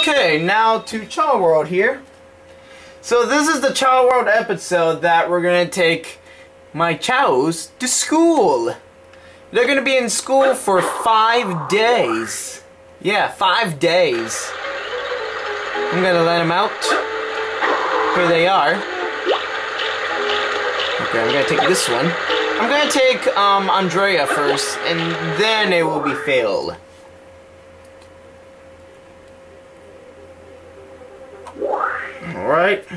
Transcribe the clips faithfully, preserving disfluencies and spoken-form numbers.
Okay, now to Child World here. So this is the Child World episode that we're gonna take my chows to school. They're gonna be in school for five days. Yeah, five days. I'm gonna let them out. Here they are. Okay, I'm gonna take this one. I'm gonna take um, Andrea first, and then it will be Phil. Alright.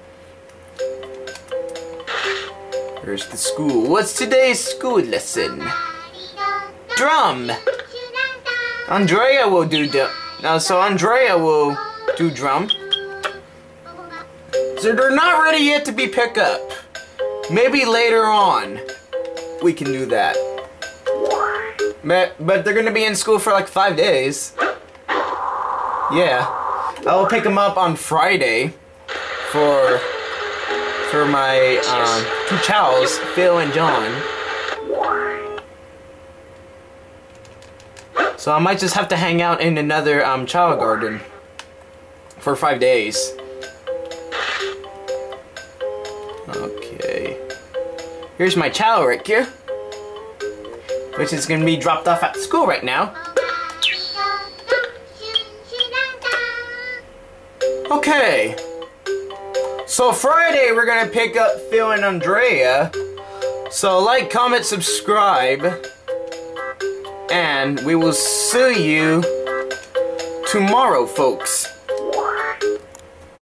Here's the school. What's today's school lesson? Drum! Andrea will do drum. Now, so Andrea will do drum. So they're not ready yet to be picked up. Maybe later on we can do that. But, but they're gonna be in school for like five days. Yeah. I'll pick them up on Friday for for my um, two chows, Phil and John. So I might just have to hang out in another um, child garden for five days. Okay. Here's my chow right here, which is going to be dropped off at school right now. Okay. So Friday we're going to pick up Phil and Andrea. So like, comment, subscribe. And we will see you tomorrow, folks.